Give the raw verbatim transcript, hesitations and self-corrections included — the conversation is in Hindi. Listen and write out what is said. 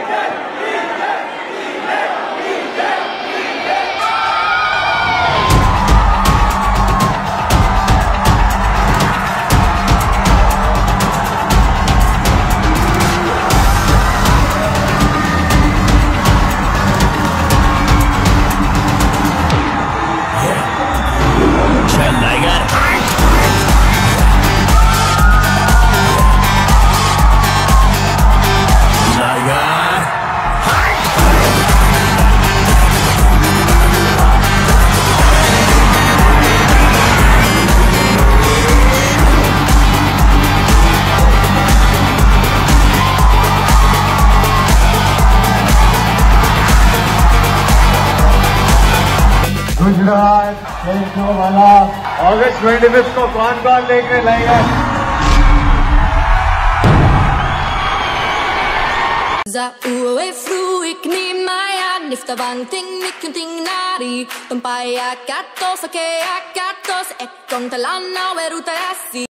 गुजरात देखने वाला अगस्त ट्वेंटी फिफ्थ को कौन कौन देखने लाएगा? Za uwe fru ik neem mij aan, if de wang ting ik een ting nari, dan pa ya katos, ake ya katos, ek kong talan na weruta yasi.